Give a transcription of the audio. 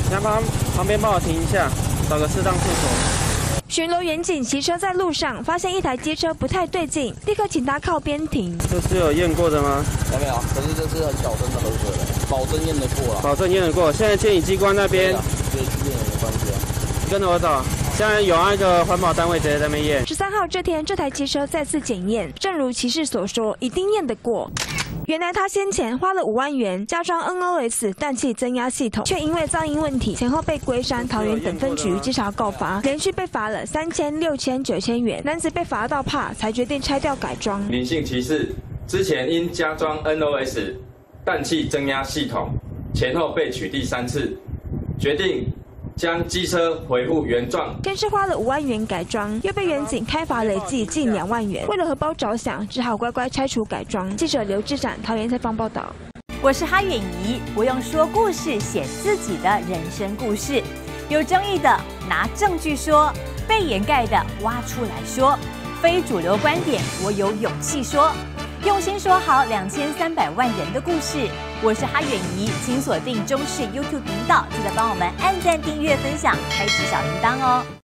前方旁边帮我停一下，找个适当处所。 巡逻员警骑车在路上，发现一台机车不太对劲，立刻请他靠边停。 这是有验过的吗？ 还没有，可是这是很小声的喝水了，保证验得过了。 保证验得过。现在监理机关那边， 对，去验没关系啊。 跟着我走。现在有那个环保单位直接在那边验。 13号这天，这台机车再次检验，正如骑士所说，一定验得过。原来他先前花了5万元加装 NOS 氮气增压系统，却因为噪音问题，前后被龟山、桃园等分局稽查告发，连续被罚了3000、6000、9000元。男子被罚到怕，才决定拆掉改装。 林姓骑士之前因加装 NOS 氮气增压系统，前后被取缔3次，决定将机车恢复原状， 更是花了5万元改装，又被远警开罚累计近2万元。为了荷包着想，只好乖乖拆除改装。记者刘志展桃园采访报道。 我是哈远怡，我用说故事写自己的人生故事。有争议的拿证据说，被掩盖的挖出来说，非主流观点我有勇气说。用心说好2300万人的故事。我是哈远怡，请锁定中视 YouTube 频道，记得帮我们按赞、订阅、分享，开启小铃铛哦。